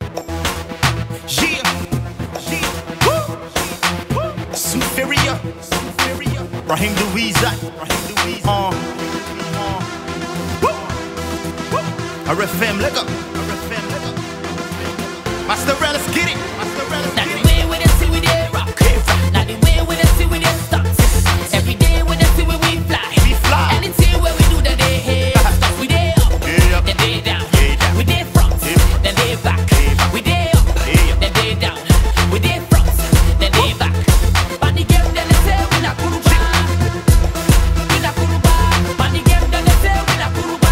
Yeah, yeah, woo, Superior, Raheem Louisa, RFM, let go, Master Rel, let's get it. Now the way we dey see we dey rock. Now the way we dey see we dey stunt. Every day we dey see we fly. Anything where we do that they hate. We dey up, then they down. We dey front, then they back. We dey up, then they down. We dey front, then they back. But the game then they say we na kuruba. We na kuruba. But the game then they say we na kuruba.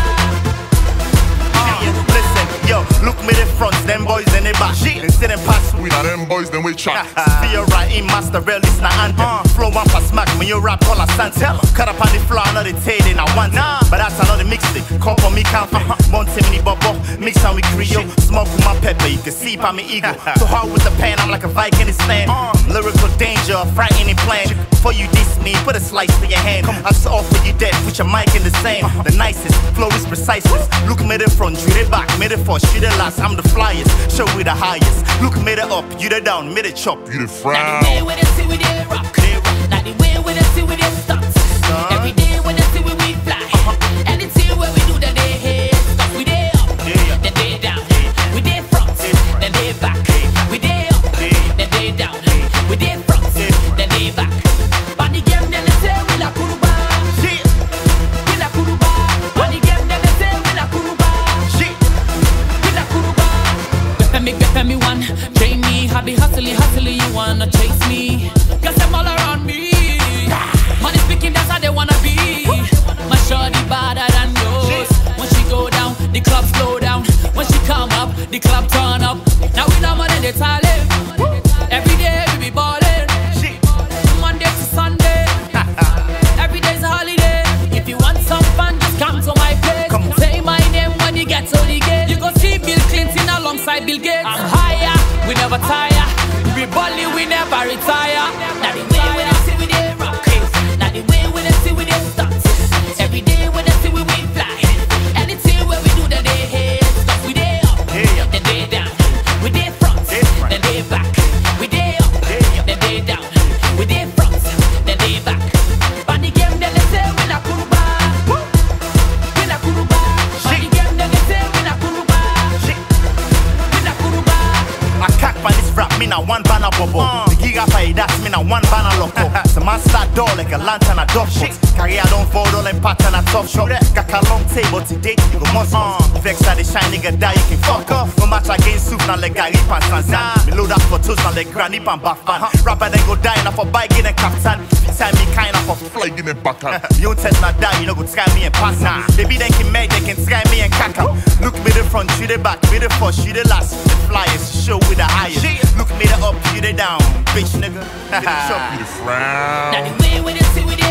Listen, yo, look me the front, them boys in the back. Instead of pass, We not them boys, then we chat. feel right in Master Rel, it's not anthem. Flow one for smack, when you rap all I stand. Cut up on the floor, another tay, then I want it. But that's another mixtape, come for me, can't Monte mini bubble, mix on with Creole. Smoke with my pepper, you can see by me ego. Too hard with the pen, I'm like a Viking in stand. Lyrical danger, frightening plan. Before you diss me, put a slice to your hand. I saw for you dead, put your mic in the sand. The nicest, flow is preciseness. Look me the front, you the back, me the first, you the last. I'm the flyest, show we the highest. Look me the up, you the down, me the chop. You the Now frown. the way we dey see we dey rock. Now the way we dey see we dey stunt. Every day we dey see we fly. Anything where we do that they hate. We dey up, then they down. We dey front, then they back. We dey up, then they down. We dey front, then they back. But the game then they say we na kuruba. We na kuruba. But the game then they say we na kuruba. We na kuruba. Get me one. Train me, I be hustling, you wanna chase me. Cause them all around me. Money speaking, that's how they wanna be. My shorty better than yours. When she go down, the club slow down. When she come up, the club turn up. Now we know more than they talent. Every day we be ballin'. Monday to Sunday. Every day's a holiday. If you want some fun, just come to my place. Say my name when you get to the gate. You go see Bill Clinton alongside Bill Gates. I'm higher, we never tire. We bully, we never retire. Now the way we dey see we dey rock. Now the way we dey see we dey stunt. Every day we dey see we fly. Anything where we do that they hate. We dey up, then they down. We dey front, then they back. We dey up, then they down. We dey front, then they back. But the game then they say we na kuruba. We na kuruba. But the game then they say we na kuruba. We na kuruba. I cack by this rap, me na one banner bubble. The gig up I that's me na one banner loco. So man start door like a lantern a dog foot. Career don't fall all in pattern a top shot. Got a long table today, you go must vex at the shine nigga die, you can fuck off. No match against soup, not like Gary Pan Sansan. Me load up for toast, not like Granny Pan Bafan. Rapper then go die, now for bike in a captain. Time me kind of for Fly in the back. you don't test not die, you know go try me and pass now. Baby they can make, they can try me and cack out. Look me the front, you the back, me the first, you the last. The flyers, show with the highest. Look me the up, you the down, bitch nigga. You the frown. Now the way we dey see we dey